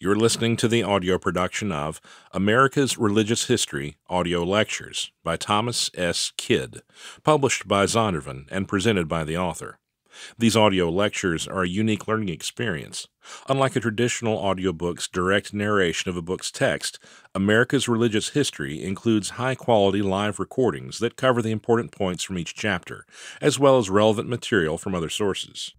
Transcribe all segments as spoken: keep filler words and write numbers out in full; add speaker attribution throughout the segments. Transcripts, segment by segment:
Speaker 1: You're listening to the audio production of America's Religious History Audio Lectures by Thomas S. Kidd, published by Zondervan and presented by the author. These audio lectures are a unique learning experience. Unlike a traditional audiobook's direct narration of a book's text, America's Religious History includes high-quality live recordings that cover the important points from each chapter, as well as relevant material from other sources.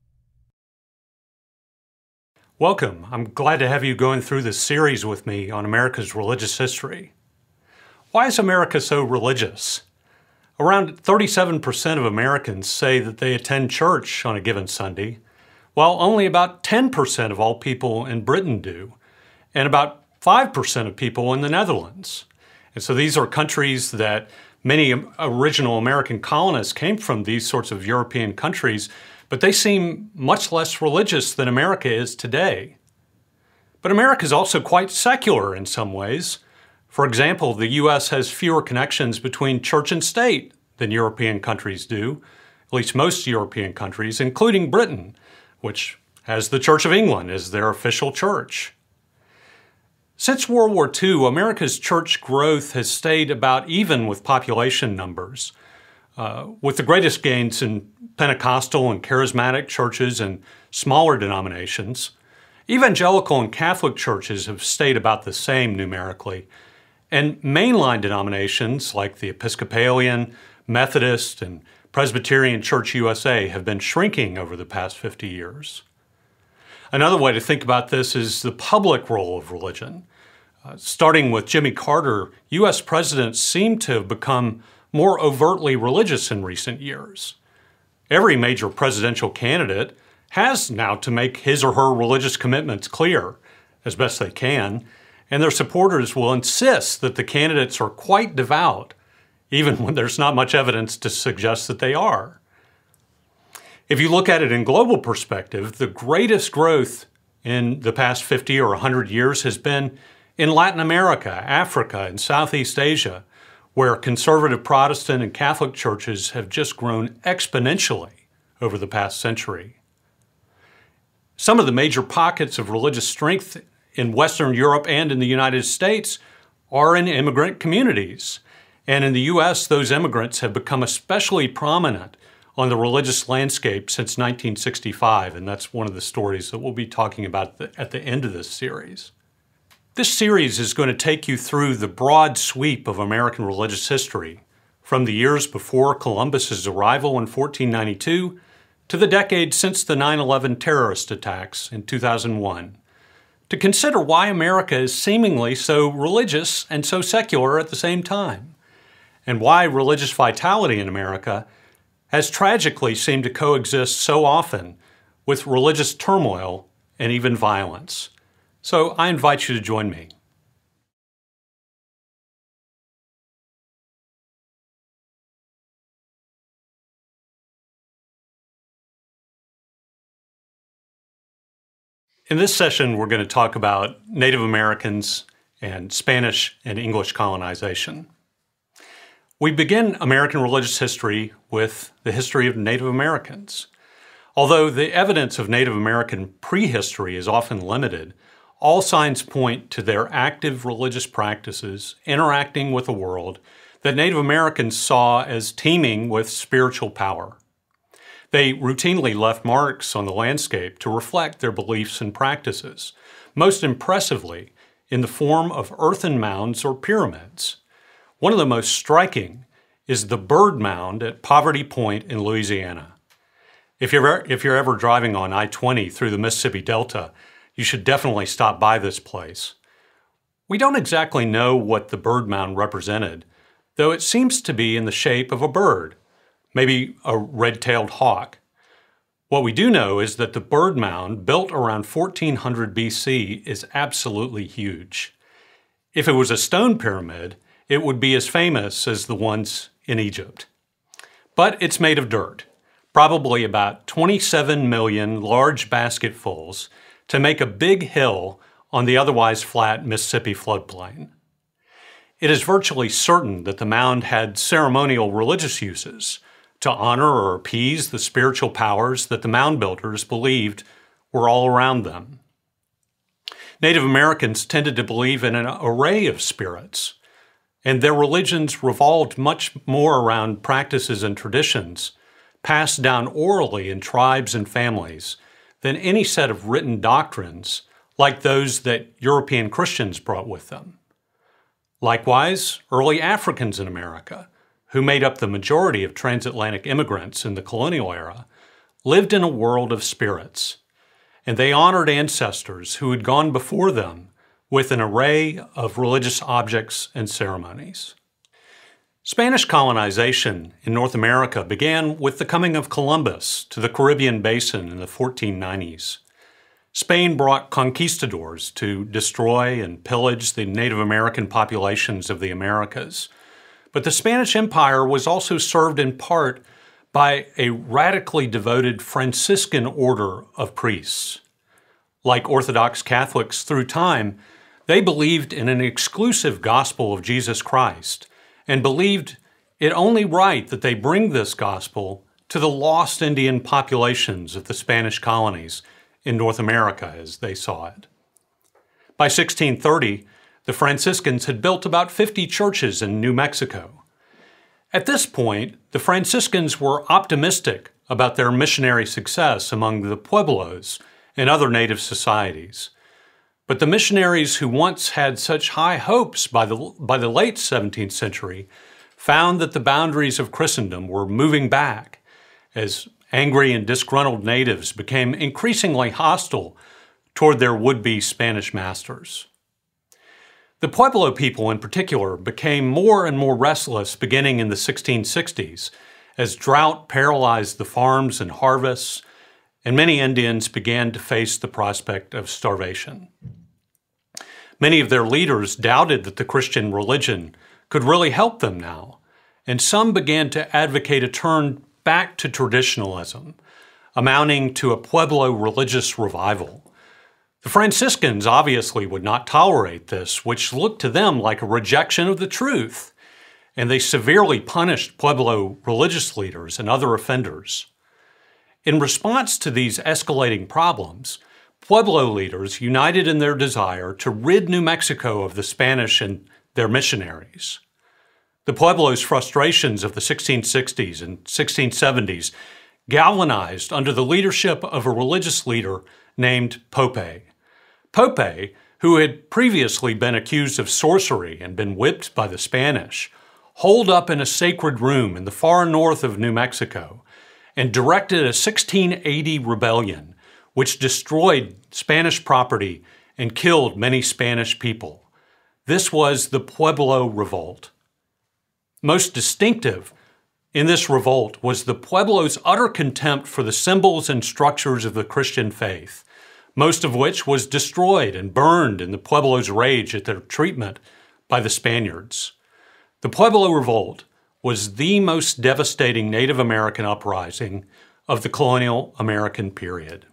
Speaker 2: Welcome. I'm glad to have you going through this series with me on America's religious history. Why is America so religious? Around thirty-seven percent of Americans say that they attend church on a given Sunday, while only about ten percent of all people in Britain do, and about five percent of people in the Netherlands. And so these are countries that many original American colonists came from, these sorts of European countries, but they seem much less religious than America is today. But America is also quite secular in some ways. For example, the U S has fewer connections between church and state than European countries do, at least most European countries, including Britain, which has the Church of England as their official church. Since World War Two, America's church growth has stayed about even with population numbers, uh, with the greatest gains in Pentecostal and charismatic churches and smaller denominations. Evangelical and Catholic churches have stayed about the same numerically, and mainline denominations like the Episcopalian, Methodist, and Presbyterian Church U S A have been shrinking over the past fifty years. Another way to think about this is the public role of religion. Uh, starting with Jimmy Carter, U S presidents seem to have become more overtly religious in recent years. Every major presidential candidate has now to make his or her religious commitments clear, as best they can, and their supporters will insist that the candidates are quite devout, even when there's not much evidence to suggest that they are. If you look at it in global perspective, the greatest growth in the past fifty or one hundred years has been in Latin America, Africa, and Southeast Asia, where conservative Protestant and Catholic churches have just grown exponentially over the past century. Some of the major pockets of religious strength in Western Europe and in the United States are in immigrant communities. And in the U S, those immigrants have become especially prominent on the religious landscape since nineteen sixty-five, and that's one of the stories that we'll be talking about at the end of this series. This series is going to take you through the broad sweep of American religious history, from the years before Columbus's arrival in fourteen ninety-two to the decade since the nine eleven terrorist attacks in two thousand one, to consider why America is seemingly so religious and so secular at the same time, and why religious vitality in America has tragically seemed to coexist so often with religious turmoil and even violence. So I invite you to join me. In this session, we're going to talk about Native Americans and Spanish and English colonization. We begin American religious history with the history of Native Americans. Although the evidence of Native American prehistory is often limited, all signs point to their active religious practices interacting with a world that Native Americans saw as teeming with spiritual power. They routinely left marks on the landscape to reflect their beliefs and practices, most impressively in the form of earthen mounds or pyramids. One of the most striking is the Bird Mound at Poverty Point in Louisiana. If you're, if you're ever driving on I twenty through the Mississippi Delta, you should definitely stop by this place. We don't exactly know what the Bird Mound represented, though it seems to be in the shape of a bird, maybe a red-tailed hawk. What we do know is that the Bird Mound, built around fourteen hundred B C, is absolutely huge. If it was a stone pyramid, it would be as famous as the ones in Egypt. But it's made of dirt, probably about twenty-seven million large basketfuls, to make a big hill on the otherwise flat Mississippi floodplain. It is virtually certain that the mound had ceremonial religious uses to honor or appease the spiritual powers that the mound builders believed were all around them. Native Americans tended to believe in an array of spirits, and their religions revolved much more around practices and traditions passed down orally in tribes and families than any set of written doctrines like those that European Christians brought with them. Likewise, early Africans in America, who made up the majority of transatlantic immigrants in the colonial era, lived in a world of spirits, and they honored ancestors who had gone before them with an array of religious objects and ceremonies. Spanish colonization in North America began with the coming of Columbus to the Caribbean basin in the fourteen nineties. Spain brought conquistadors to destroy and pillage the Native American populations of the Americas. But the Spanish Empire was also served in part by a radically devoted Franciscan order of priests. Like Orthodox Catholics through time, they believed in an exclusive gospel of Jesus Christ and believed it only right that they bring this gospel to the lost Indian populations of the Spanish colonies in North America as they saw it. By sixteen thirty, the Franciscans had built about fifty churches in New Mexico. At this point, the Franciscans were optimistic about their missionary success among the Pueblos and other native societies. But the missionaries who once had such high hopes by the, by the late seventeenth century found that the boundaries of Christendom were moving back as angry and disgruntled natives became increasingly hostile toward their would-be Spanish masters. The Pueblo people in particular became more and more restless beginning in the sixteen sixties as drought paralyzed the farms and harvests, and many Indians began to face the prospect of starvation. Many of their leaders doubted that the Christian religion could really help them now, and some began to advocate a turn back to traditionalism, amounting to a Pueblo religious revival. The Franciscans obviously would not tolerate this, which looked to them like a rejection of the truth, and they severely punished Pueblo religious leaders and other offenders. In response to these escalating problems, Pueblo leaders united in their desire to rid New Mexico of the Spanish and their missionaries. The Pueblos' frustrations of the sixteen sixties and sixteen seventies galvanized under the leadership of a religious leader named Pope. Pope, who had previously been accused of sorcery and been whipped by the Spanish, holed up in a sacred room in the far north of New Mexico and directed a sixteen eighty rebellion which destroyed Spanish property and killed many Spanish people. This was the Pueblo Revolt. Most distinctive in this revolt was the Pueblos' utter contempt for the symbols and structures of the Christian faith, most of which was destroyed and burned in the Pueblos' rage at their treatment by the Spaniards. The Pueblo Revolt was the most devastating Native American uprising of the colonial American period.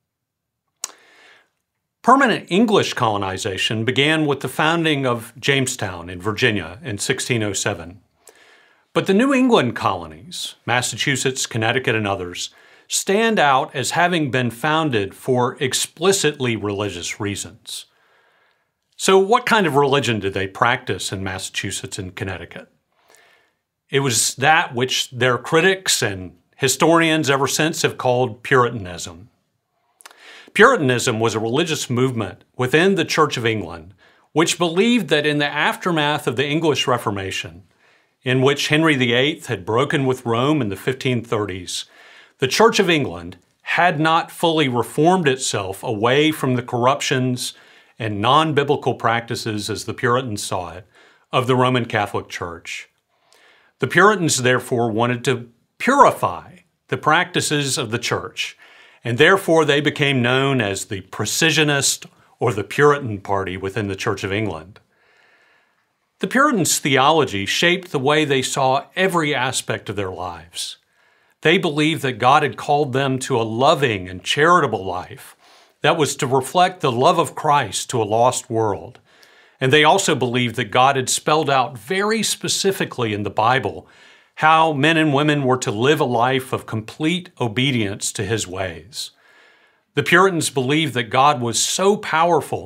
Speaker 2: Permanent English colonization began with the founding of Jamestown in Virginia in sixteen oh seven. But the New England colonies, Massachusetts, Connecticut, and others, stand out as having been founded for explicitly religious reasons. So what kind of religion did they practice in Massachusetts and Connecticut? It was that which their critics and historians ever since have called Puritanism. Puritanism was a religious movement within the Church of England which believed that in the aftermath of the English Reformation, in which Henry the Eighth had broken with Rome in the fifteen thirties, the Church of England had not fully reformed itself away from the corruptions and non-biblical practices, as the Puritans saw it, of the Roman Catholic Church. The Puritans therefore wanted to purify the practices of the Church, and therefore they became known as the Precisionist or the Puritan party within the Church of England. The Puritans' theology shaped the way they saw every aspect of their lives. They believed that God had called them to a loving and charitable life that was to reflect the love of Christ to a lost world. And they also believed that God had spelled out very specifically in the Bible how men and women were to live a life of complete obedience to His ways. The Puritans believed that God was so powerful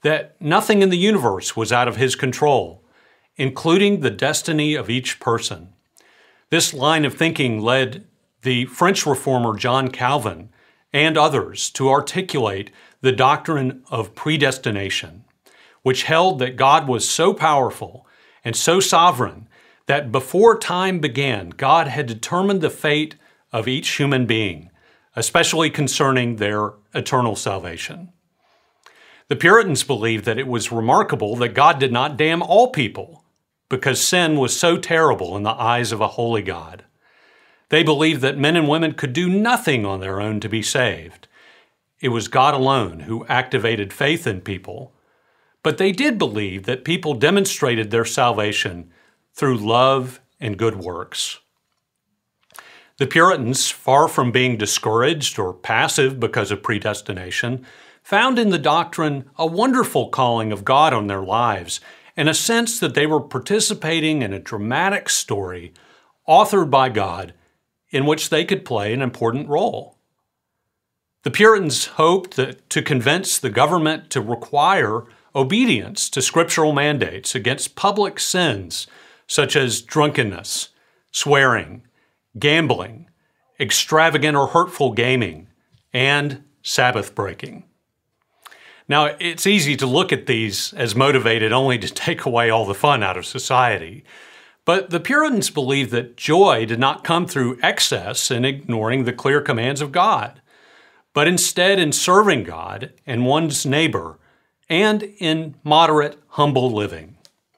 Speaker 2: that nothing in the universe was out of his control, including the destiny of each person. This line of thinking led the French reformer John Calvin and others to articulate the doctrine of predestination, which held that God was so powerful and so sovereign that before time began, God had determined the fate of each human being, especially concerning their eternal salvation. The Puritans believed that it was remarkable that God did not damn all people because sin was so terrible in the eyes of a holy God. They believed that men and women could do nothing on their own to be saved. It was God alone who activated faith in people. But they did believe that people demonstrated their salvation through love and good works. The Puritans, far from being discouraged or passive because of predestination, found in the doctrine a wonderful calling of God on their lives and a sense that they were participating in a dramatic story authored by God in which they could play an important role. The Puritans hoped that to convince the government to require obedience to scriptural mandates against public sins such as drunkenness, swearing, gambling, extravagant or hurtful gaming, and Sabbath breaking. Now, it's easy to look at these as motivated only to take away all the fun out of society. But the Puritans believed that joy did not come through excess in ignoring the clear commands of God, but instead in serving God and one's neighbor and in moderate, humble living.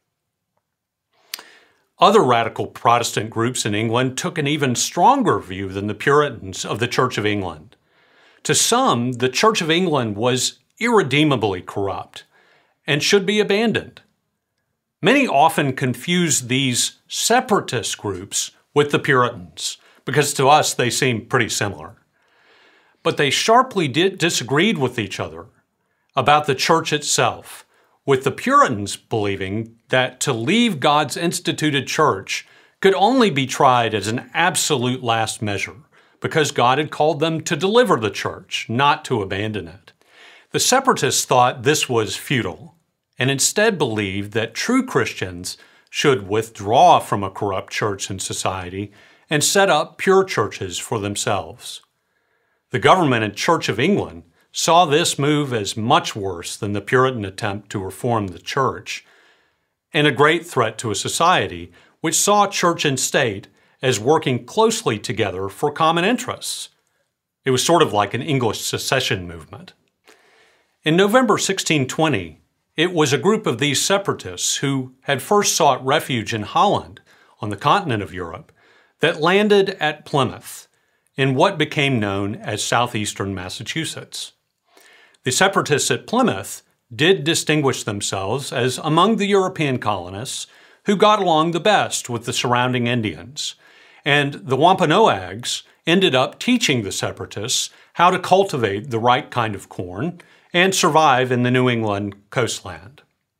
Speaker 2: Other radical Protestant groups in England took an even stronger view than the Puritans of the Church of England. To some, the Church of England was irredeemably corrupt and should be abandoned. Many often confuse these separatist groups with the Puritans, because to us they seem pretty similar. But they sharply did, disagreed with each other about the church itself, with the Puritans believing that to leave God's instituted church could only be tried as an absolute last measure, because God had called them to deliver the church, not to abandon it. The separatists thought this was futile, and instead believed that true Christians should withdraw from a corrupt church and society and set up pure churches for themselves. The government and Church of England saw this move as much worse than the Puritan attempt to reform the church, and a great threat to a society which saw church and state as working closely together for common interests. It was sort of like an English secession movement. In November sixteen twenty, it was a group of these separatists who had first sought refuge in Holland, on the continent of Europe, that landed at Plymouth, in what became known as southeastern Massachusetts. The separatists at Plymouth did distinguish themselves as among the European colonists who got along the best with the surrounding Indians, and the Wampanoags ended up teaching the separatists how to cultivate the right kind of corn and survive in the New England coastland.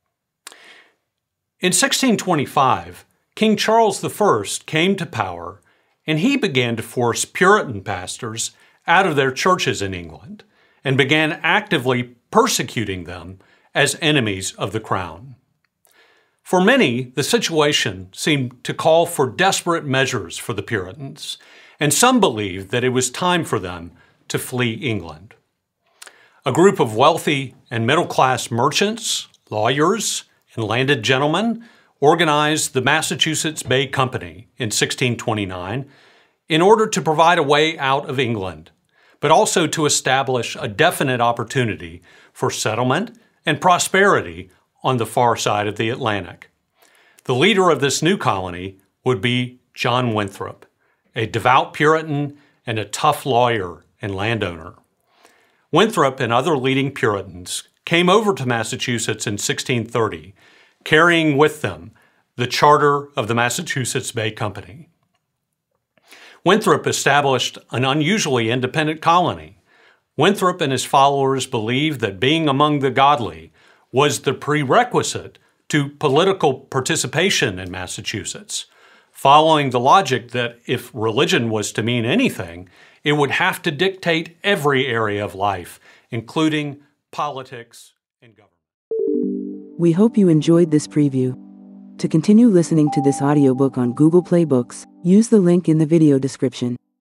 Speaker 2: In sixteen twenty-five, King Charles the First came to power, and he began to force Puritan pastors out of their churches in England and began actively persecuting them as enemies of the crown. For many, the situation seemed to call for desperate measures for the Puritans, and some believed that it was time for them to flee England. A group of wealthy and middle-class merchants, lawyers, and landed gentlemen organized the Massachusetts Bay Company in sixteen twenty-nine in order to provide a way out of England, but also to establish a definite opportunity for settlement and prosperity on the far side of the Atlantic. The leader of this new colony would be John Winthrop, a devout Puritan and a tough lawyer and landowner. Winthrop and other leading Puritans came over to Massachusetts in sixteen thirty, carrying with them the charter of the Massachusetts Bay Company. Winthrop established an unusually independent colony. Winthrop and his followers believed that being among the godly was the prerequisite to political participation in Massachusetts, following the logic that if religion was to mean anything, it would have to dictate every area of life, including politics and government.
Speaker 3: We hope you enjoyed this preview. To continue listening to this audiobook on Google Play Books, use the link in the video description.